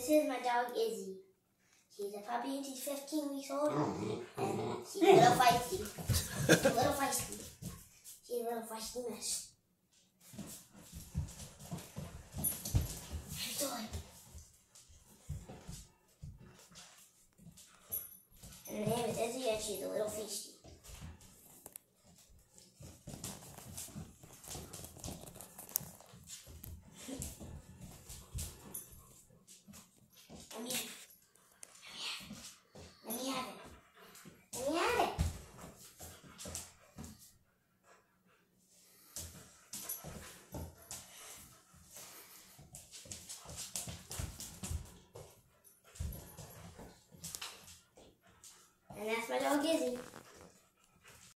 This is my dog, Izzy. She's a puppy and she's 15 weeks old. And she's a little feisty. She's a little feisty. She's a little feisty mess. And her name is Izzy and she's a little feisty. Let me have it. Let me have it. And that's my dog, Izzy.